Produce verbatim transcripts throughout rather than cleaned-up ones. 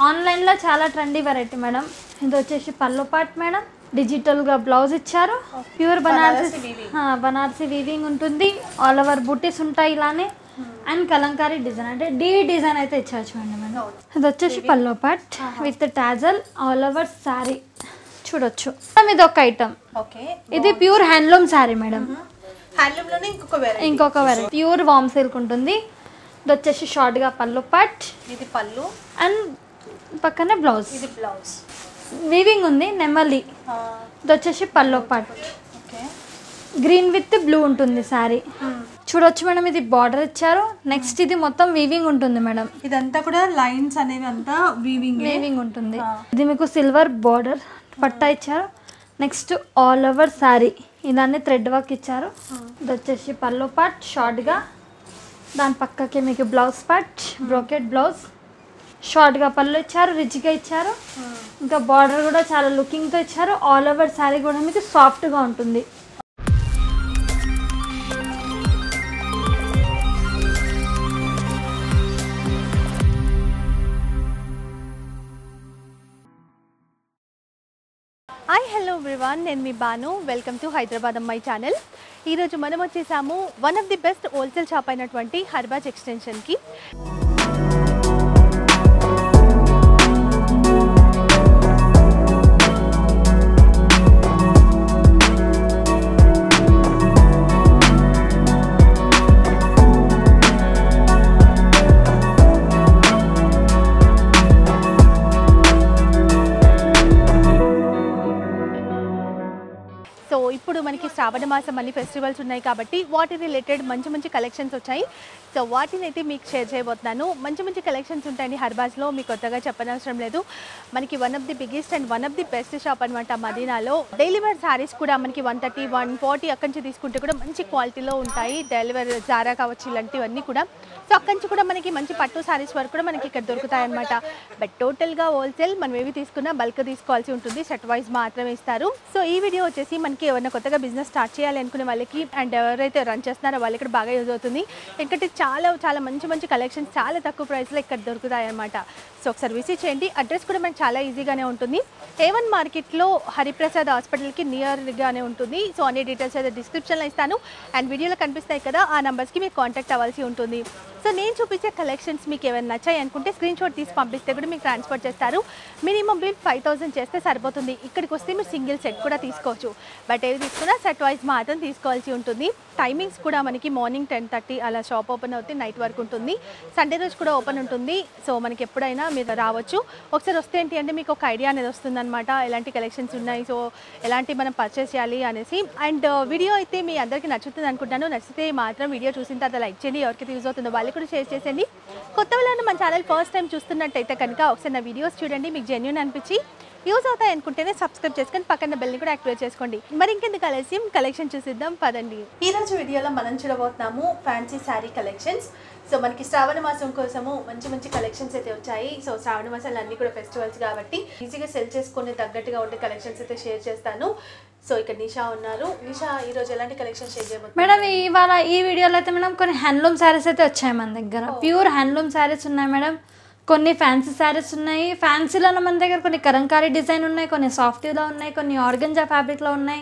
Online లో చాలా trendy variety madam. ఇది వచ్చేసి పల్లో పార్ట్ మేడం. డిజిటల్ గా బ్లౌజ్ ఇచ్చారు. ప్యూర్ బనారసి బనారసి వీవింగ్ ఉంటుంది. ఆల్ ఓవర్ బూటీస్ ఉంటాయి ఇలానే. అండ్ కలంకారీ డిజైన్ అంటే డీ డిజైన్ అయితే ఇచ్చారు చూడండి మేడం. ఇది వచ్చేసి pallu part with tassel all over sari చూడొచ్చు. ఇది ఒక ఐటమ్. ఇది pure handloom sari madam. Handloom లోనే ఇంకొక వెరైటీ ఇంకొక వెరైటీ ప్యూర్ వామ్ సిల్క్ ఉంటుంది. ఇది వచ్చేసి షార్ట్ గా పల్లో పార్ట్. ఇది పళ్ళు అండ్ పక్కనే బ్లౌజ్. ఇది బ్లౌజ్ వీవింగ్ ఉంది నెమలి. ఇది వచ్చేసి pallu part. Green with blue ఉంటుంది సారీ చూడొచ్చు మేడం. ఇది బార్డర్ ఇచ్చారు. నెక్స్ట్ ఇది మొత్తం వీవింగ్ ఉంటుంది మేడం. ఇదంతా కూడా లైన్స్ అనేవి అంతా వీవింగ్ వీవింగ్ ఉంటుంది. ఇది మీకు సిల్వర్ బార్డర్ పట్టా ఇచ్చారు. నెక్స్ట్ ఆల్ ఓవర్ సారీ ఇదాన్ని థ్రెడ్ వర్క్ ఇచ్చారు. ఇది వచ్చేసి పల్లో పార్ట్ షార్ట్గా. దాని పక్కకి మీకు బ్లౌజ్ పార్ట్ బ్రోకెట్ బ్లౌజ్. షార్ట్గా పళ్ళు ఇచ్చారు. రిచ్గా ఇచ్చారు. ఇంకా బార్డర్ కూడా చాలా లుకింగ్తో ఇచ్చారు. ఆల్ ఓవర్ సారీ కూడా మీకు సాఫ్ట్గా ఉంటుంది. హాయ్ హలో ఎవ్రీవన్, నేను మీ బాను. వెల్కమ్ టు హైదరాబాద్ అమ్మాయి ఛానల్. ఈరోజు మనం వచ్చేసాము one of the best wholesale shop అయినటువంటి హర్బాజ్ ఎక్స్టెన్షన్కి. సో ఇప్పుడు మనకి శ్రావణ మాసం అన్ని ఫెస్టివల్స్ ఉన్నాయి కాబట్టి వాటి రిలేటెడ్ మంచి మంచి కలెక్షన్స్ వచ్చాయి. సో వాటిని అయితే మీకు షేర్ చేయబోతున్నాను. మంచి మంచి కలెక్షన్స్ ఉంటాయండి హర్బాజ్లో. మీకు కొత్తగా చెప్పనవసరం లేదు. మనకి one of the biggest and one of the best shop అనమాట మదీనాలో. డైలీ వేర్ శారీస్ కూడా మనకి వన్ థర్టీ వన్ ఫార్టీ అక్కడి నుంచి తీసుకుంటే కూడా మంచి క్వాలిటీలో ఉంటాయి. డైలీ వేర్ జారా కావచ్చు ఇలాంటివన్నీ కూడా. సో అక్కడి నుంచి కూడా మనకి మంచి పట్టు శారీస్ వరకు కూడా మనకి ఇక్కడ దొరుకుతాయి అనమాట. బట్ టోటల్గా హోల్సేల్ మనం ఏవి తీసుకున్నా బల్క్ తీసుకోవాల్సి ఉంటుంది. సెట్ వైజ్ మాత్రమే ఇస్తారు. సో ఈ వీడియో వచ్చేసి మనకి ఎవరైనా కొత్తగా బిజినెస్ స్టార్ట్ చేయాలి అనుకునే వాళ్ళకి అండ్ ఎవరైతే రన్ చేస్తున్నారో వాళ్ళకి ఇక్కడ బాగా యూజ్ అవుతుంది. ఎందుకంటే చాలా చాలా మంచి మంచి కలెక్షన్స్ చాలా తక్కువ ప్రైస్లో ఇక్కడ దొరుకుతాయి అన్నమాట. సో ఒకసారి విజిట్ చేయండి. అడ్రస్ కూడా మనకి చాలా ఈజీగానే ఉంటుంది. ఏ వన్ మార్కెట్లో హరిప్రసాద్ హాస్పిటల్కి నియర్గానే ఉంటుంది. సో అన్ని డీటెయిల్స్ అయితే డిస్క్రిప్షన్లో ఇస్తాను. అండ్ వీడియోలో కనిపిస్తాయి కదా, ఆ నెంబర్స్కి మీకు కాంటాక్ట్ అవ్వాల్సి ఉంటుంది. సో నేను చూపించే కలెక్షన్స్ మీకు ఏమైనా నచ్చాయి అనుకుంటే స్క్రీన్ షాట్ తీసి పంపిస్తే కూడా మీకు ట్రాన్స్ఫర్ చేస్తారు. మినిమం బిల్ ఫైవ్ థౌసండ్ చేస్తే సరిపోతుంది. ఇక్కడికి వస్తే మీరు సింగిల్ సెట్ కూడా తీసుకోవచ్చు. బట్ ఏది తీసుకున్నా సెట్ వైజ్ మాత్రం తీసుకోవాల్సి ఉంటుంది. టైమింగ్స్ కూడా మనకి మార్నింగ్ టెన్ థర్టీ అలా షాప్ ఓపెన్ అవుతుంది. నైట్ వరకు ఉంటుంది. సండే రోజు కూడా ఓపెన్ ఉంటుంది. సో మనకి ఎప్పుడైనా మీరు రావచ్చు. ఒకసారి వస్తే ఏంటి అంటే మీకు ఒక ఐడియా అనేది వస్తుంది అనమాట. ఎలాంటి కలెక్షన్స్ ఉన్నాయి, సో ఎలాంటి మనం పర్చేస్ చేయాలి అనేసి. అండ్ వీడియో అయితే మీ అందరికీ నచ్చుతుంది అనుకుంటాను. నచ్చితే మాత్రం వీడియో చూసిన తర్వాత లైక్ చేయండి. ఎవరికైతే యూజ్ అవుతుందో వాళ్ళకి కూడా షేర్ చేసేయండి. కొత్త వాళ్ళని మన ఛానల్ ఫస్ట్ టైం చూస్తున్నట్టయితే కనుక ఒకసారి నా వీడియోస్ చూడండి. మీకు జెన్యూన్ అనిపించి యూజ్ అవుతాయి అనుకుంటేనే సబ్స్క్రైబ్ చేసుకొని పక్కన బెల్ని కూడా యాక్టివేట్ చేసుకోండి. మరి ఇంకెందుకు ఆలస్యం, కలెక్షన్ చూసిద్దాం పదండి. ఈ రోజు వీడియోలో మనం చూడబోతున్నాము ఫ్యాన్సీ శారీ కలెక్షన్స్. సో మనకి శ్రావణ మాసం కోసము మంచి మంచి కలెక్షన్స్ అయితే వచ్చాయి. సో శ్రావణ మాసాలు అన్ని కూడా ఫెస్టివల్స్ కాబట్టి ఈజీగా సెల్ చేసుకునే తగ్గట్టుగా ఉండే కలెక్షన్స్ అయితే షేర్ చేస్తాను. సో ఇక్కడ నిషా ఉన్నారు. నిషా ఈ రోజు ఎలాంటి కలెక్షన్ షేర్ చేయబోతున్నారు మేడం? ఇవాళ ఈ వీడియోలో అయితే మేడం కొన్ని హ్యాండ్లూమ్ శారీస్ అయితే వచ్చాయి మన దగ్గర. ప్యూర్ హ్యాండ్లూమ్ శారీస్ ఉన్నాయి మేడం. కొన్ని ఫ్యాన్సీ శారీస్ ఉన్నాయి. ఫ్యాన్సీలో మన దగ్గర కొన్ని కలంకారీ డిజైన్ ఉన్నాయి, కొన్ని సాఫ్టీలో ఉన్నాయి, కొన్ని ఆర్గంజా ఫ్యాబ్రిక్లో ఉన్నాయి.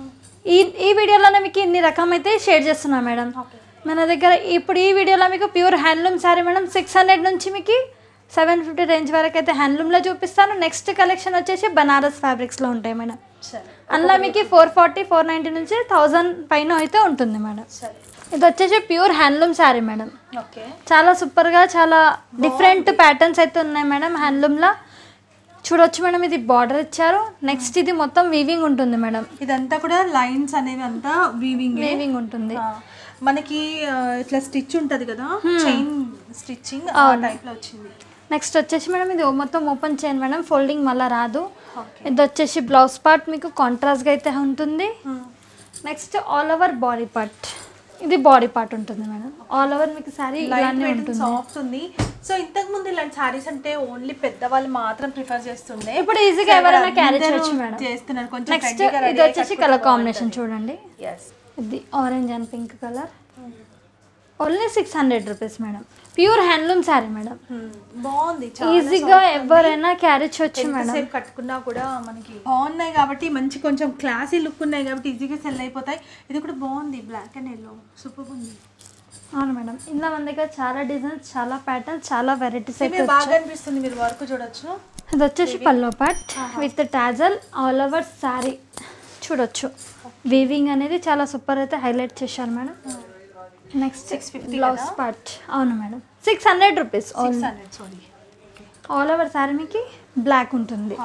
ఈ ఈ వీడియోలోనే మీకు ఇన్ని రకం అయితే షేర్ చేస్తున్నాం మేడం మన దగ్గర. ఇప్పుడు ఈ వీడియోలో మీకు pure handloom sari madam six hundred నుంచి మీకు సెవెన్ ఫిఫ్టీ రేంజ్ వరకు అయితే హ్యాండ్లూమ్లో చూపిస్తాను. నెక్స్ట్ కలెక్షన్ వచ్చేసి బనారస్ ఫ్యాబ్రిక్స్లో ఉంటాయి మేడం. అందులో మీకు ఫోర్ ఫార్టీ ఫోర్ నైంటీ నుంచి థౌజండ్ పైన అయితే ఉంటుంది మేడం. ఇది వచ్చేసి ప్యూర్ హ్యాండ్లూమ్ శారీ మేడం. చాలా సూపర్గా చాలా డిఫరెంట్ ప్యాటర్న్స్ అయితే ఉన్నాయి మేడం హ్యాండ్లూమ్లో. చూడొచ్చు మేడం. ఇది బార్డర్ ఇచ్చారు. నెక్స్ట్ ఇది మొత్తం వీవింగ్ ఉంటుంది మేడం. ఇదంతా కూడా లైన్స్ అనేవి అంతా వీవింగ్ వీవింగ్ ఉంటుంది. మనకి ఇట్లా స్టిచ్ ఉంటుంది కదా, చైన్ స్టిచ్చింగ్ ఆ టైప్లో వచ్చింది. నెక్స్ట్ వచ్చేసి మేడం ఇది మొత్తం ఓపెన్ చైన్ మేడం, ఫోల్డింగ్ మళ్ళీ రాదు. ఇది వచ్చేసి బ్లౌజ్ పార్ట్ మీకు కాంట్రాస్ట్గా అయితే ఉంటుంది. Next all over body part, ఇది బాడీ పార్ట్ ఉంటుంది మేడం. ఆల్ ఓవర్ మీకు సారీ ఇలానే ఉంటుంది, సాఫ్ట్ ఉంది. సో ఇంతకు ముందు ఇలాంటి సారీస్ అంటే ఓన్లీ పెద్దవాళ్ళు మాత్రం ప్రిఫర్ చేస్తుండే. ఇప్పుడు ఈజీగా ఎవరైనా క్యారీ చేయొచ్చు మేడం. చేస్తున్నారు కొంచెం. నెక్స్ట్ ఇది వచ్చేసి కలర్ కాంబినేషన్ చూడండి. ఇది orange and pink colour. Only six hundred rupees madam. Pure handloom sari madam. బాగుంది, ఈజీగా ఎవరైనా క్యారీ చేయొచ్చు మేడం. సేపు కట్టుకున్నా కూడా మనకి బాగున్నాయి కాబట్టి మంచి కొంచెం క్లాసీ లుక్ ఉన్నాయి కాబట్టి ఈజీగా సెల్ అయిపోతాయి. ఇది కూడా బాగుంది, బ్లాక్ అండ్ ఎల్లో సూపర్ ఉంది. అవును మేడం, ఇందులో మన దగ్గర చాలా డిజైన్స్, చాలా ప్యాటర్న్స్, చాలా వెరైటీస్ అయితే బాగా అనిపిస్తుంది. మీరు వర్క్ చూడొచ్చు. ఇది వచ్చేసి pallu part with tassel all over sari చూడొచ్చు. వీవింగ్ అనేది చాలా సూపర్ అయితే హైలైట్ చేశారు madam. Next six fifty blouse part. అవును madam, six hundred rupees. Sari all over sari మీకు బ్లాక్ ఉంటుంది.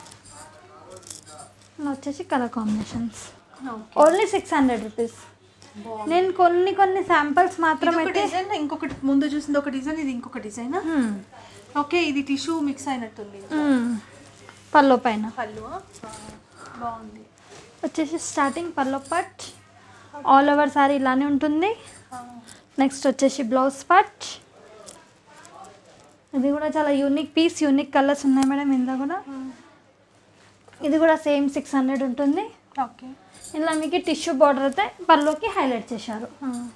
వచ్చేసి colour combinations only six hundred rupees. నేను కొన్ని కొన్ని శాంపిల్స్ మాత్రమే. డిజైన్ ఇంకొకటి ముందు చూసింది ఒక డిజైన్, ఇది ఇంకొక డిజైన్. ఓకే, ఇది టిష్యూ మిక్స్ అయినట్టుంది పల్లో పైన. పళ్ళు బాగుంది. వచ్చేసి starting pallu part all over sari ఇలానే ఉంటుంది. నెక్స్ట్ వచ్చేసి బ్లౌజ్ పార్ట్. ఇది కూడా చాలా యూనిక్ పీస్, యూనిక్ కలర్స్ ఉన్నాయి మేడం ఇందులో కూడా. ఇది కూడా సేమ్ సిక్స్ హండ్రెడ్ ఉంటుంది. ఓకే, ఇలా మీకు టిష్యూ బార్డర్ అయితే పల్లోకి హైలైట్ చేశారు.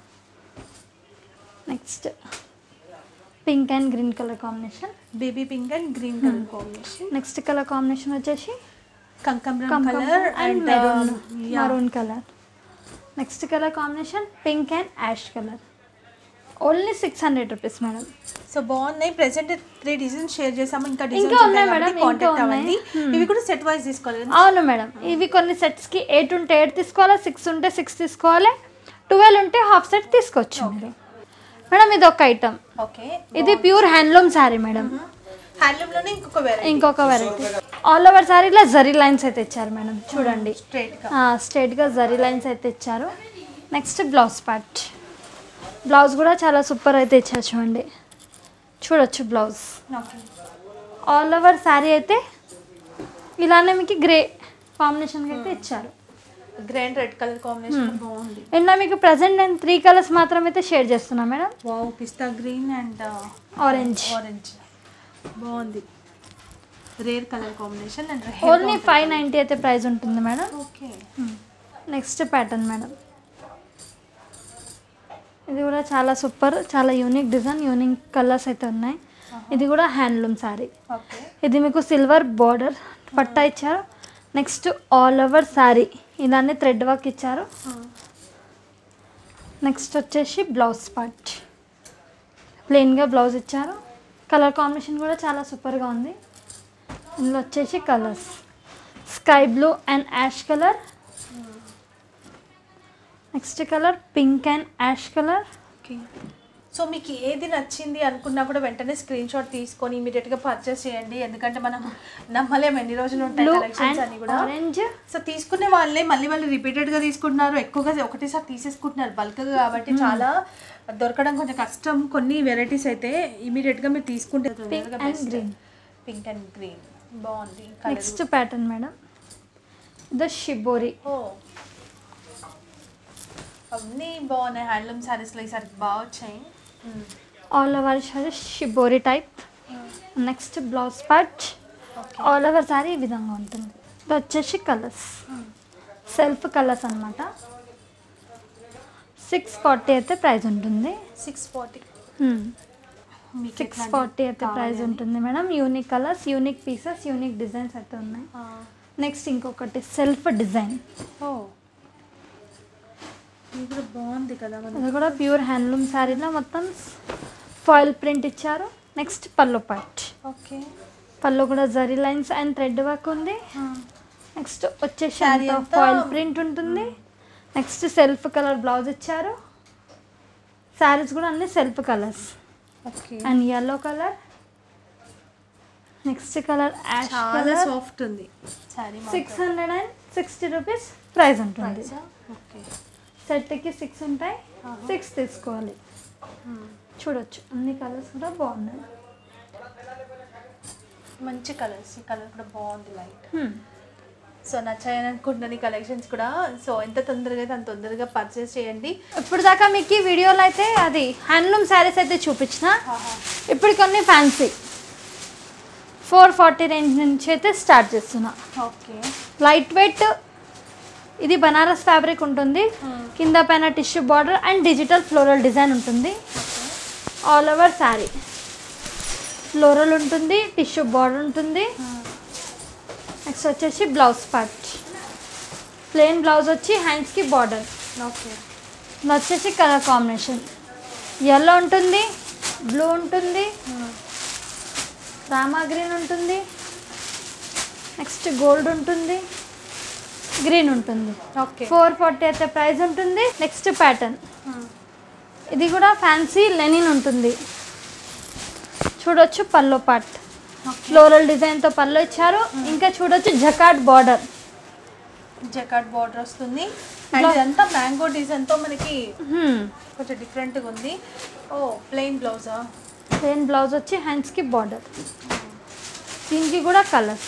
Next pink and green colour combination. Baby pink and green colour combination. Next colour combination వచ్చేసి కంకమ్రం colour and maroon colour. Next colour combination pink and ash colour. Only six hundred rupees madam. So బాగున్నాయి. Present three designs share చేసాము. ఇంకా ఇంకా ఉన్నాయి madam, ఇంకా ఉన్నాయి. ఇవి కూడా సెట్ వైజ్ తీసుకోవాలి. అవును మేడం, ఇవి కొన్ని సెట్స్కి ఎయిట్ ఉంటే ఎయిట్ తీసుకోవాలి, సిక్స్ ఉంటే సిక్స్ తీసుకోవాలి, ట్వెల్వ్ ఉంటే హాఫ్ సెట్ తీసుకోవచ్చు మీరు మేడం. ఇది ఒక ఐటమ్. ఓకే, ఇది pure handloom sari madam. Handloom లోనే ఇంకొక వెరైటీ. ఇంకొక వెరైటీ ఆల్ ఓవర్ శారీలో జరీ లైన్స్ అయితే ఇచ్చారు మేడం. చూడండి, స్ట్రైట్ గా స్ట్రైట్ గా జరీ లైన్స్ అయితే ఇచ్చారు. Next blouse part. బ్లౌజ్ కూడా చాలా సూపర్ అయితే ఇచ్చారు చూడండి, చూడొచ్చు బ్లౌజ్. ఆల్ ఓవర్ శారీ అయితే ఇలానే మీకు గ్రే కాంబినేషన్ అయితే ఇచ్చారు. గ్రీన్ రెడ్ కలర్ కాంబినేషన్ బాగుంది. అండ్ మీకు ప్రజెంట్ నేను త్రీ కలర్స్ మాత్రం అయితే షేర్ చేస్తున్నా madam. Wow, pista green and orange. Orange బాగుంది. Rare colour combination and only five ninety అయితే ప్రైస్ ఉంటుంది madam. Okay, next pattern madam. ఇది కూడా చాలా సూపర్, చాలా యూనిక్ డిజైన్, యూనిక్ కలర్స్ అయితే ఉన్నాయి. ఇది కూడా హ్యాండ్లూమ్ శారీ. ఓకే, ఇది మీకు సిల్వర్ బార్డర్ పట్టా ఇచ్చారు. నెక్స్ట్ ఆల్ ఓవర్ శారీ ఇలానే థ్రెడ్ వర్క్ ఇచ్చారు. నెక్స్ట్ వచ్చేసి బ్లౌజ్ పార్ట్. ప్లెయిన్గా బ్లౌజ్ ఇచ్చారు. కలర్ కాంబినేషన్ కూడా చాలా సూపర్గా ఉంది. ఇందులో వచ్చేసి colours sky blue and ash colour. Next colour pink and ash colour. Okay, so మీకు ఏది నచ్చింది అనుకున్నా కూడా వెంటనే స్క్రీన్ షాట్ తీసుకొని ఇమీడియట్గా పర్చేస్ చేయండి. ఎందుకంటే మనం నమ్మలేము ఎన్ని రోజులు ఉంటాయి కలెక్షన్స్ అని కూడా. ఆరెంజ్. సో తీసుకునే వాళ్ళే మళ్ళీ వాళ్ళు రిపీటెడ్గా తీసుకుంటున్నారు, ఎక్కువగా ఒకటేసారి తీసేసుకుంటున్నారు బల్క్గా, కాబట్టి చాలా దొరకడం కొంచెం కష్టం. కొన్ని వెరైటీస్ అయితే ఇమీడియట్గా మీరు తీసుకుంటే pink and green. Pink and green బాగుంది. Next pattern madam, the shibori. ఓ, అన్నీ బాగున్నాయి. హ్యాండ్లూమ్ శారీస్లో ఈసారి బాగా వచ్చాయి. All over sari shibori type. Next blouse part. All over sari ఈ విధంగా ఉంటుంది. ఇది వచ్చేసి కలర్స్, సెల్ఫ్ కలర్స్ అనమాట. సిక్స్ ఫార్టీ అయితే ప్రైస్ ఉంటుంది. సిక్స్ ఫార్టీ సిక్స్ ఫార్టీ అయితే ప్రైస్ ఉంటుంది madam. Unique colours, unique pieces, unique designs అయితే ఉన్నాయి. నెక్స్ట్ ఇంకొకటి సెల్ఫ్ డిజైన్. ఓ, ఇది కూడా బాగుంది కదా. అది కూడా ప్యూర్ హ్యాండ్లూమ్ శారీలో మొత్తం ఫాయిల్ ప్రింట్ ఇచ్చారు. Next pallu part. Okay, pallu కూడా zari lines and thread work ఉంది. నెక్స్ట్ వచ్చేసి శారీ ఫాయిల్ ప్రింట్ ఉంటుంది. నెక్స్ట్ సెల్ఫ్ కలర్ బ్లౌజ్ ఇచ్చారు. శారీస్ కూడా అన్ని self colours. Okay, and yellow colour. Next colour ash చాలా కలర్. సాఫ్ట్ ఉంది sari. Six hundred and sixty rupees price ఉంటుంది. ఓకే, సెట్కి సిక్స్ ఉంటాయి, సిక్స్ తీసుకోవాలి. చూడొచ్చు అన్ని కలర్స్ కూడా బాగున్నాయి. మంచి కలర్స్. ఈ కలర్ కూడా బాగుంది, లైట్. సో నచ్చాయని అనుకుంటున్నాను ఈ కలెక్షన్స్ కూడా. సో ఎంత తొందరగా అయితే అంత తొందరగా పర్చేస్ చేయండి. ఇప్పుడు దాకా మీకు ఈ వీడియోలో అయితే అది హ్యాండ్లూమ్ శారీస్ అయితే చూపించిన. ఇప్పుడు కొన్ని ఫ్యాన్సీ ఫోర్ ఫార్టీ రేంజ్ నుంచి అయితే స్టార్ట్ చేస్తున్నా. ఓకే, లైట్ వెయిట్ ఇది బనారస్ ఫ్యాబ్రిక్ ఉంటుంది, కింద పైన tissue border and digital floral design ఉంటుంది. ఆల్ ఓవర్ శారీ ఫ్లోరల్ ఉంటుంది, టిష్యూ బార్డర్ ఉంటుంది. నెక్స్ట్ వచ్చేసి బ్లౌజ్ పార్ట్, ప్లెయిన్ బ్లౌజ్ వచ్చి హ్యాండ్స్కి బార్డర్. ఓకే, ఇది వచ్చేసి కలర్ కాంబినేషన్ ఎల్లో ఉంటుంది, బ్లూ ఉంటుంది, రామా గ్రీన్ ఉంటుంది, నెక్స్ట్ గోల్డ్ ఉంటుంది, గ్రీన్ ఉంటుంది. ఓకే, ఫోర్ ఫార్టీ అయితే ప్రైస్ ఉంటుంది. నెక్స్ట్ ప్యాటర్న్, ఇది కూడా ఫ్యాన్సీ లెనిన్ ఉంటుంది. చూడొచ్చు పల్లో పార్ట్ ఫ్లోరల్ డిజైన్తో పల్లో ఇచ్చారు. ఇంకా చూడొచ్చు జకాట్ బార్డర్, జకాట్ బార్డర్ వస్తుంది. అండ్ ఇదంతా మ్యాంగో డిజైన్తో మనకి కొంచెం డిఫరెంట్గా ఉంది. ఓ ప్లెయిన్ బ్లౌజా? ప్లెయిన్ బ్లౌజ్ వచ్చి హ్యాండ్స్కి బార్డర్. దీనికి కూడా colours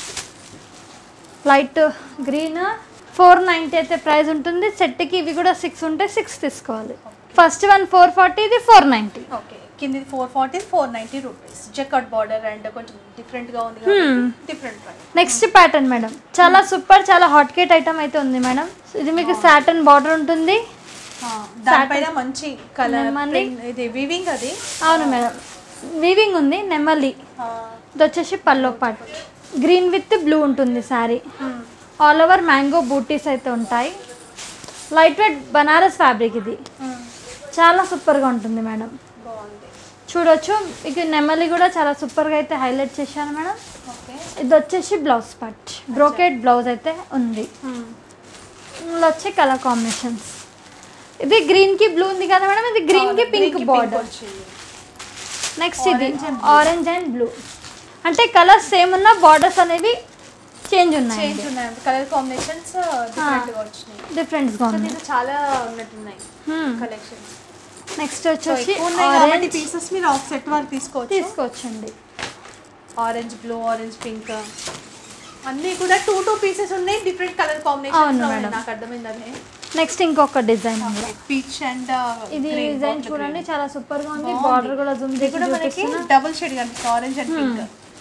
light green. Four ninety అయితే ప్రైస్ ఉంటుంది. సెట్కి ఇవి కూడా సిక్స్ ఉంటే సిక్స్ తీసుకోవాలి. ఫస్ట్ వన్ ఫోర్ ఫార్టీ, ఇది ఫోర్ నైంటీ. ఓకే, కింది four forty four ninety rupees. Jacquard border and కొంచెం డిఫరెంట్గా ఉంది, different price. Next pattern madam, చాలా సూపర్, చాలా హాట్ కేట్ ఐటమ్ అయితే ఉంది మేడం. ఇది మీకు సాటన్ బార్డర్ ఉంటుంది, దానిపైన మంచి కలర్ ఇది వీవింగ్. అది అవును మేడం, వీవింగ్ ఉంది, నెమలి. ఇది వచ్చేసి pallu part, green with blue ఉంటుంది sari. All over mango buttis అయితే ఉంటాయి. లైట్ వెయిట్ బనారస్ ఫ్యాబ్రిక్, ఇది చాలా సూపర్గా ఉంటుంది మేడం. బాగుంది, చూడొచ్చు. ఇక నెమలి కూడా చాలా సూపర్గా అయితే హైలైట్ చేశాను మేడం. ఓకే, ఇది వచ్చేసి బ్లౌజ్ పార్ట్, బ్రోకెట్ బ్లౌజ్ అయితే ఉంది. ఇందులో వచ్చే కలర్ కాంబినేషన్స్, ఇది గ్రీన్కి బ్లూ ఉంది కదా మేడం, ఇది గ్రీన్కి పింక్ బార్డర్. నెక్స్ట్ ఇది ఆరెంజ్ అండ్ బ్లూ, అంటే కలర్స్ సేమ్ ఉన్న బార్డర్స్ అనేవి చేంజ్ ఉన్నాయి, చేంజ్ ఉన్నాయి. కలర్ కాంబినేషన్స్ డిఫరెంట్గా వచ్చినాయి, డిఫరెంట్గా ఉన్నాయి. దీంట్లో చాలా ఉన్నట్టున్నాయి కలెక్షన్స్. నెక్స్ట్ వచ్చేసి ఆరెంజ్ పీసెస్ మీరు ఆఫ్ సెట్ వరకు తీసుకోవచ్చు తీసుకోవచ్చండి. ఆరెంజ్, బ్లూ, ఆరెంజ్, పింక్ అన్నీ కూడా టూ టూ పీసెస్ ఉన్నాయి, డిఫరెంట్ కలర్ కాంబినేషన్స్. నాకు అర్థమైంది అదే. నెక్స్ట్ ఇంకొక డిజైన్, పీచ్ అండ్ ఇది డిజైన్ చూడండి, చాలా సూపర్ గా ఉంది. బార్డర్ కూడా జూమ్ చేసి కూడా మనకి డబుల్ షేడ్ కనిపిస్తుంది, ఆరెంజ్ అండ్ పింక్.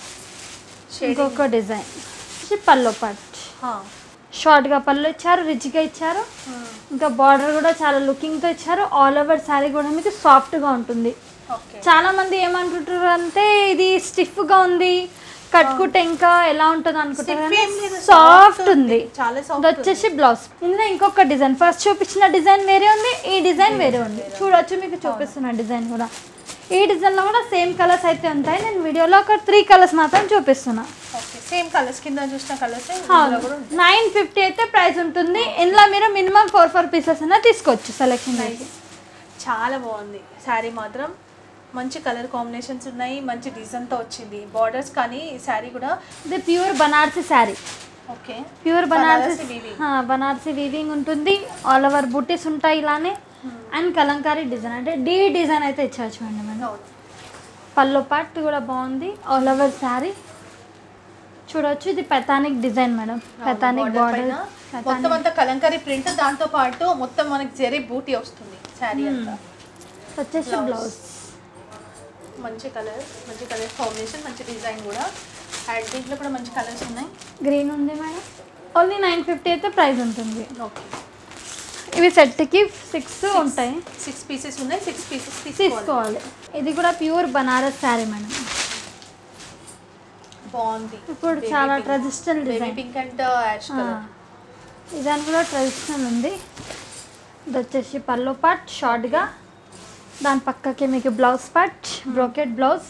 ఇంకొక డిజైన్ పల్లో పార్ట్, షార్ట్ గా పళ్ళు ఇచ్చారు, రిచ్ గా ఇచ్చారు. ఇంకా బార్డర్ కూడా చాలా లుకింగ్ తో ఇచ్చారు. ఆల్ ఓవర్ శారీ కూడా మీకు సాఫ్ట్ గా ఉంటుంది. చాలా మంది ఏమంటుంటారు అంటే ఇది స్టిఫ్ గా ఉంది, కట్టుకుంటే ఇంకా ఎలా ఉంటుంది అనుకుంటారు, సాఫ్ట్ ఉంది. ఇది వచ్చేసి బ్లౌజ్. ఇందులో ఇంకొక డిజైన్, ఫస్ట్ చూపించిన డిజైన్ వేరే ఉంది, ఈ డిజైన్ వేరే ఉంది. చూడొచ్చు, మీకు చూపిస్తున్న డిజైన్ కూడా. ఈ డిజైన్లో కూడా సేమ్ కలర్స్ అయితే ఉంటాయి. నేను వీడియోలో ఒక త్రీ కలర్స్ మాత్రం చూపిస్తున్నా. సేమ్ కలర్స్, కింద చూసిన కలర్స్. నైన్ ఫిఫ్టీ అయితే ప్రైస్ ఉంటుంది. ఇందులో మీరు మినిమం ఫోర్ ఫోర్ పీసెస్ అయినా తీసుకోవచ్చు సెలెక్షన్ అయితే. చాలా బాగుంది శారీ మాత్రం, మంచి కలర్ కాంబినేషన్స్ ఉన్నాయి, మంచి డిజైన్తో వచ్చింది బార్డర్స్. కానీ ఈ శారీ కూడా ఇది pure Banarasi sari. Okay, pure Banarasi Banarasi weaving ఉంటుంది. ఆల్ ఓవర్ బూటీస్ ఉంటాయి ఇలానే. అండ్ కలంకారీ డిజైన్, అంటే డీ డిజైన్ అయితే ఇచ్చారు చూడండి మేడం. పల్లో పార్ట్ కూడా బాగుంది. ఆల్ ఓవర్ శారీ చూడొచ్చు. ఇది పెథానిక్ డిజైన్ మేడం, పెథానిక్ బార్డర్, మొత్తం అంతా కలంకారీ ప్రింట్, దాంతో పాటు మొత్తం మనకి జరీ బూటీ వస్తుంది శారీ అంతా. వచ్చేసి బ్లౌజ్, మంచి కలర్, మంచి కలర్ కాంబినేషన్, మంచి డిజైన్ కూడా. అండ్ దీంట్లో కూడా మంచి కలర్స్ ఉన్నాయి. గ్రీన్ ఉంది మేడం. ఓన్లీ నైన్ ఫిఫ్టీ అయితే ప్రైస్ ఉంటుంది. ఓకే, ఇవి సెట్కి సిక్స్ ఉంటాయి, సిక్స్ పీసెస్ ఉన్నాయి, సిక్స్ పీసెస్ తీసుకోవాలి. ఇది కూడా ప్యూర్ బనారస్ శారీ మేడం. బాగుంది. ఇప్పుడు చాలా traditional design, pink and ash colour design కూడా ట్రెడిషనల్ ఉంది. ఇది వచ్చేసి పల్లో పార్ట్ షార్ట్గా, దాని పక్కకి మీకు blouse part, brocade blouse.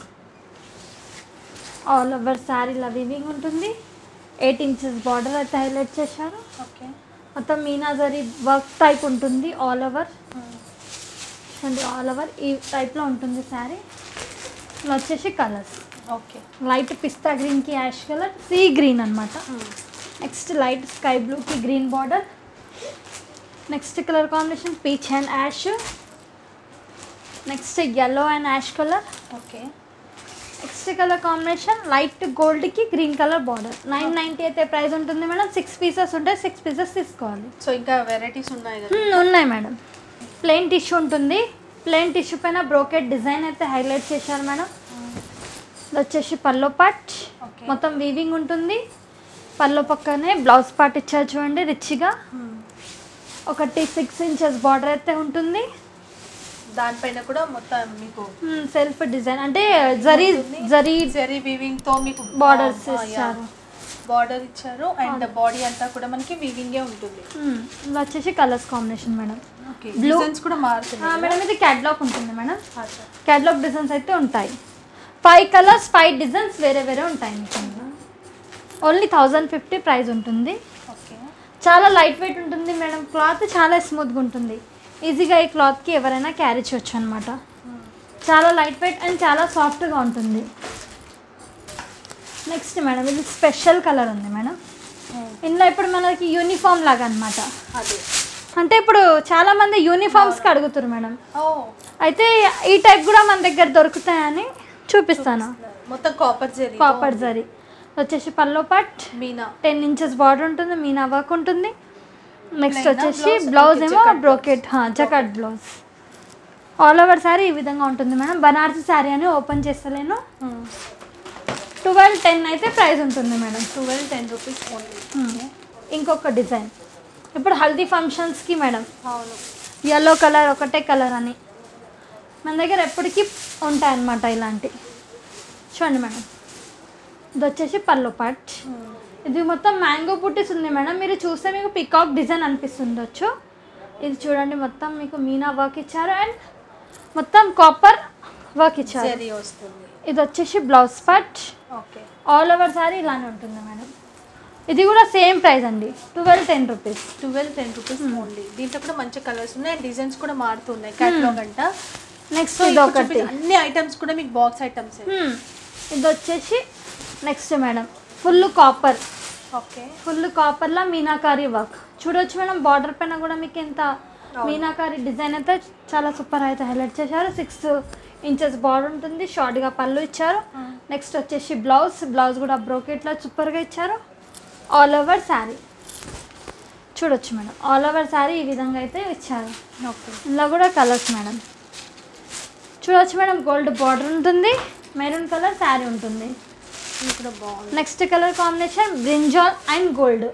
All over శారీలో వీవింగ్ ఉంటుంది. ఎయిట్ ఇంచెస్ బార్డర్ అయితే హైలైట్ చేశారు. ఓకే, మొత్తం మీనాజరీ వర్క్ టైప్ ఉంటుంది ఆల్ ఓవర్. చూడండి, ఆల్ ఓవర్ ఈ టైప్లో ఉంటుంది శారీ. ఇలా వచ్చేసి కలర్స్, ఓకే, లైట్ పిస్తా గ్రీన్కి యాష్ కలర్, సీ గ్రీన్ అనమాట. నెక్స్ట్ లైట్ స్కై బ్లూకి green border. Next colour combination peach and ash. Next yellow and ash colour. Okay, next colour combination light గోల్డ్కి green colour border. Nine ninety అయితే price ఉంటుంది madam. Six pieces ఉంటాయి, six pieces తీసుకోవాలి. So ఇంకా varieties ఉన్నాయి కదా? ఉన్నాయి madam. Plain tissue ఉంటుంది, ప్లెయిన్ టిష్యూ పైన బ్రోకెట్ డిజైన్ అయితే హైలైట్ చేశారు మేడం. ఇది వచ్చేసి పల్లో పార్ట్, మొత్తం వీవింగ్ ఉంటుంది. పల్లో పక్కనే బ్లౌజ్ పార్ట్ ఇచ్చారు చూడండి రిచ్గా. ఒకటి సిక్స్ ఇంచెస్ బార్డర్ అయితే ఉంటుంది. దానిపైన కూడా మొత్తం మీకు సెల్ఫ్ డిజైన్ అంటే జరీ జరీ జరీ వీవింగ్ తో మీకు బార్డర్స్ ఇచ్చారు, బార్డర్ ఇచ్చారు అండ్ బాడీ అంతా కూడా మనకి వీవింగ్ ఉంటుంది. ఇది వచ్చేసి colours combination madam. Blue designs కూడా మారుతున్నాయి మేడం. ఇది క్యాటలాగ్ ఉంటుంది మేడం. క్యాటలాగ్ డిజైన్స్ అయితే ఉంటాయి. ఫైవ్ కలర్స్ ఫైవ్ డిజైన్స్ వేరే వేరే ఉంటాయి మీకు. ఓన్లీ థౌజండ్ ఫిఫ్టీ ప్రైస్ ఉంటుంది. ఓకే, చాలా లైట్ వెయిట్ ఉంటుంది మేడం. క్లాత్ చాలా స్మూత్గా ఉంటుంది. ఈజీగా ఈ క్లాత్కి ఎవరైనా క్యారీ చేయొచ్చు అనమాట. చాలా లైట్ వెయిట్ అండ్ చాలా సాఫ్ట్గా ఉంటుంది. నెక్స్ట్ మేడం ఇది స్పెషల్ కలర్ ఉంది మేడం. ఇందులో ఇప్పుడు మనకి యూనిఫామ్ లాగా అనమాట. అదే అంటే ఇప్పుడు చాలా మంది యూనిఫామ్స్కి అడుగుతారు మేడం. ఓ అయితే ఈ టైప్ కూడా మన దగ్గర దొరుకుతాయని చూపిస్తాను. మొత్తం కాపర్ జరీ కాపర్ జరీ వచ్చేసి పల్లో పట్ మీనా టెన్ ఇంచెస్ బార్డర్ ఉంటుంది. మీనా వర్క్ ఉంటుంది. నెక్స్ట్ వచ్చేసి బ్లౌజ్ ఏమో brocade jacquard blouse. All over sari ఈ విధంగా ఉంటుంది మేడం. బనారసి శారీ అని ఓపెన్ చేస్తలేను. ట్వెల్వ్ టెన్ అయితే ప్రైస్ ఉంటుంది madam. Twelve ten rupees only. ఇంకొక డిజైన్ ఇప్పుడు హల్దీ ఫంక్షన్స్కి మేడం. అవును, ఎల్లో కలర్ ఒకటే కలర్ అని మన దగ్గర ఎప్పటికీ ఉంటాయి అన్నమాట ఇలాంటి. చూడండి మేడం, ఇది వచ్చేసి పల్లో పట్. ఇది మొత్తం మ్యాంగో బుట్టీస్ ఉంది మేడం. మీరు చూస్తే మీకు పికాక్ డిజైన్ అనిపిస్తుండొచ్చు. ఇది చూడండి మొత్తం మీకు మీనా వర్క్ ఇచ్చారు అండ్ మొత్తం కాపర్ వర్క్ ఇచ్చారు. జరీ వస్తుంది. ఇది వచ్చేసి బ్లౌజ్ పట్. ఓకే, ఆల్ ఓవర్ సారీ ఇలానే ఉంటుంది మేడం. ఇది కూడా సేమ్ ప్రైస్ అండి, twelve ten rupees. Twelve ten rupees only. దీంట్లో కూడా మంచి కలర్స్ ఉన్నాయి, డిజైన్స్ కూడా మారుతున్నాయి. క్యాటలాగ్ అంట. నెక్స్ట్ ఇది ఒకటి, అన్ని ఐటమ్స్ కూడా మీకు బాక్స్ ఐటమ్స్. ఇది వచ్చేసి next madam full copper. Okay, full కాపర్లో మీనాకారి వర్క్ చూడొచ్చు మేడం. బార్డర్ పైన కూడా మీకు ఎంత మీనాకారి డిజైన్ అయితే చాలా సూపర్ అయితే హైలైట్ చేశారు. సిక్స్ ఇంచెస్ బార్డర్ ఉంటుంది. షార్ట్గా పళ్ళు ఇచ్చారు. నెక్స్ట్ వచ్చేసి బ్లౌజ్ బ్లౌజ్ కూడా బ్రోకెట్లో సూపర్గా ఇచ్చారు. ఆల్ ఓవర్ శారీ చూడొచ్చు మేడం. ఆల్ ఓవర్ శారీ ఈ విధంగా అయితే ఇచ్చారు. ఓకే, ఇందులో కూడా కలర్స్ మేడం చూడొచ్చు మేడం. గోల్డ్ బార్డర్ ఉంటుంది. మెరూన్ కలర్ శారీ ఉంటుంది. ఇది కూడా బాగుంది. Next colour combination brinjal and gold.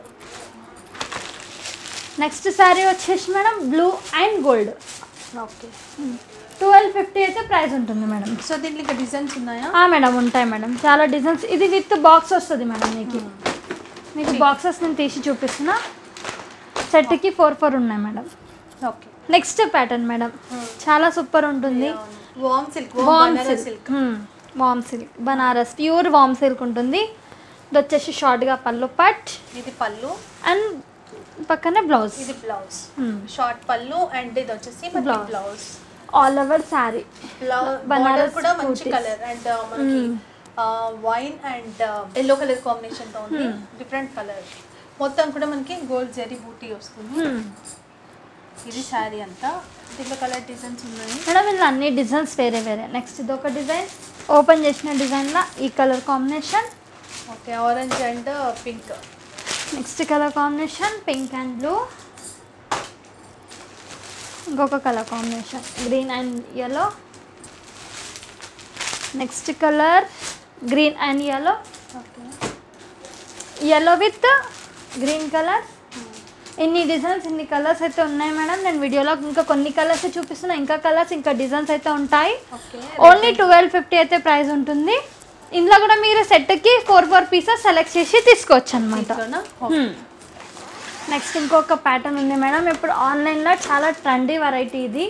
Next sari వచ్చేసి madam blue and gold. Okay, twelve fifty అయితే ప్రైస్ ఉంటుంది మేడం. సో దీంట్లో ఇంకా డిజైన్స్ ఉన్నాయా? మేడం ఉంటాయి మేడం, చాలా డిజైన్స్. ఇది విత్ బాక్స్ వస్తుంది మేడం. మీకు మీకు బాక్సెస్ నేను తీసి చూపిస్తున్నా. సెట్కి ఫోర్ ఫోర్ ఉన్నాయి madam. Okay, next pattern madam చాలా సూపర్ ఉంటుంది. Warm silk, warm silk, warm silk Banaras pure warm silk ఉంటుంది. ఇది వచ్చేసి షార్ట్గా పళ్ళు పట్. ఇది పళ్ళు అండ్ పక్కనే బ్లౌజ్. ఇది బ్లౌజ్, షార్ట్ పళ్ళు అండ్ ఇది వచ్చేసి blouse. All over sari Banaras కూడా మంచి కలర్ అండ్ మనకి wine and yellow colour combination తో ఉంది. డిఫరెంట్ కలర్ మొత్తం కూడా మనకి గోల్డ్ జరీ బూటీ వస్తుంది. ఇది శారీ అంతా. దీంట్లో కలర్ డిజైన్స్ ఉన్నాయి మేడం. ఇందులో అన్ని డిజైన్స్ వేరే వేరే. నెక్స్ట్ ఇది ఒక డిజైన్ ఓపెన్ చేసిన డిజైన్లో ఈ colour combination. Okay, orange and pink. Next colour combination pink and blue. ఇంకొక colour combination green and yellow. Next colour green and yellow. Okay, yellow with green colour. ఇన్ని designs ఇన్ని colours అయితే ఉన్నాయి madam. నేను వీడియోలో ఇంకా కొన్ని కలర్స్ చూపిస్తున్నా. ఇంకా కలర్స్ ఇంకా డిజైన్స్ అయితే ఉంటాయి. ఓకే, ఓన్లీ ట్వెల్వ్ ఫిఫ్టీ అయితే ప్రైస్ ఉంటుంది. ఇందులో కూడా మీరు సెట్కి ఫోర్ ఫోర్ పీసెస్ సెలెక్ట్ చేసి తీసుకోవచ్చు అనమాట. నెక్స్ట్ ఇంకొక ప్యాటర్న్ ఉంది మేడం. ఇప్పుడు ఆన్లైన్లో చాలా ట్రెండీ వెరైటీ ఇది.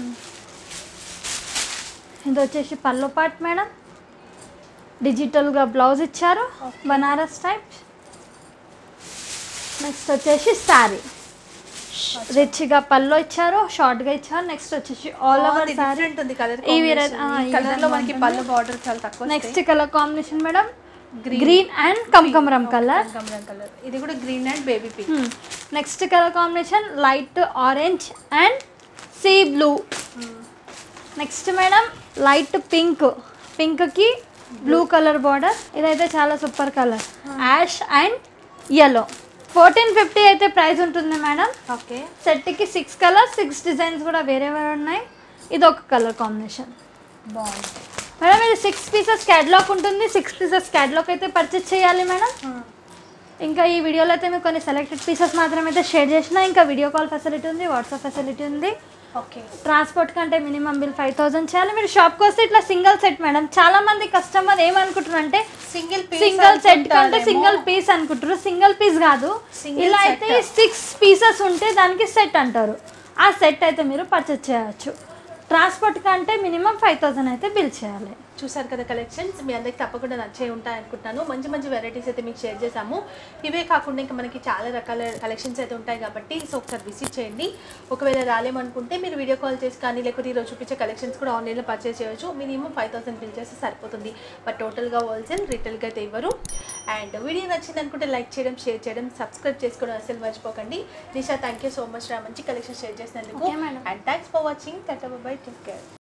ఇది వచ్చేసి పళ్ళు పాట్ మేడం. డిజిటల్గా బ్లౌజ్ ఇచ్చారు బనారస్ టైప్. నెక్స్ట్ వచ్చేసి శారీ రిచ్గా పళ్ళు ఇచ్చారు, షార్ట్గా ఇచ్చారు. నెక్స్ట్ వచ్చేసి ఆల్ ఓవర్ శారీ ఉంటుంది కలర్. ఈ కలర్ లో మనకి పళ్ళు బార్డర్ చాలా తక్కువ. Next colour combination madam green and కమకమరం కలర్. కలర్ ఇది కూడా green and baby pink. Next colour combination light orange and sea blue. Next madam light pink, పింక్కి బ్లూ కలర్ బార్డర్. ఇదైతే చాలా super colour ash and yellow. Fourteen fifty అయితే price ఉంటుంది madam. Okay, సెట్కి six colours six designs కూడా వేరే వేరే ఉన్నాయి. ఇది ఒక కలర్ కాంబినేషన్ బాగుంది మేడం. ఇది సిక్స్ పీసెస్ క్యాటలాగ్ ఉంటుంది. సిక్స్ పీసెస్ క్యాటలాగ్ అయితే పర్చేస్ చేయాలి మేడం. ఇంకా ఈ వీడియోలో అయితే మీకు కొన్ని సెలెక్టెడ్ పీసెస్ మాత్రమే అయితే షేర్ చేసిన. ఇంకా వీడియో కాల్ ఫెసిలిటీ ఉంది, వాట్సాప్ ఫెసిలిటీ ఉంది. ఓకే ట్రాన్స్పోర్ట్ కంటే మినిమం బిల్ ఫైవ్ థౌసండ్ చేయాలి. మీరు షాప్కి వస్తే ఇట్లా సింగిల్ సెట్ మేడం, చాలా మంది కస్టమర్ ఏమనుకుంటారు అంటే సింగిల్ సింగిల్ సెట్ కంటే సింగిల్ పీస్ అనుకుంటారు. సింగిల్ పీస్ కాదు, ఇలా అయితే సిక్స్ పీసెస్ ఉంటే దానికి సెట్ అంటారు. ఆ సెట్ అయితే మీరు పర్చేస్ చేయవచ్చు. ట్రాన్స్పోర్ట్ కంటే మినిమం ఫైవ్ థౌసండ్ అయితే బిల్ చేయాలి. చూసారు కదా కలెక్షన్స్, మీ అందరికి తప్పకుండా నచ్చే ఉంటాయి అనుకుంటున్నాను. మంచి మంచి వెరైటీస్ అయితే మీకు షేర్ చేసాము. ఇవే కాకుండా ఇంకా మనకి చాలా రకాల కలెక్షన్స్ అయితే ఉంటాయి కాబట్టి సో ఒకసారి విజిట్ చేయండి. ఒకవేళ రాలేమనుకుంటే మీరు వీడియో కాల్ చేసి కానీ లేకపోతే ఈరోజు చూపించే కలెక్షన్స్ కూడా ఆన్లైన్లో పర్చేస్ చేయవచ్చు. మినిమం ఫైవ్ థౌసండ్ బిల్ చేస్తే సరిపోతుంది. బట్ టోటల్గా హోల్సేల్ రిటైల్గా అయితే ఇవ్వరు. అండ్ వీడియో నచ్చింది అనుకుంటే లైక్ చేయడం, షేర్ చేయడం, సబ్స్క్రైబ్ చేసుకోవడం అసలు మర్చిపోకండి. Nisha thank you so much రా మంచి కలెక్షన్ షేర్ చేసినందుకు. And thanks for watching. Tata bye, take care.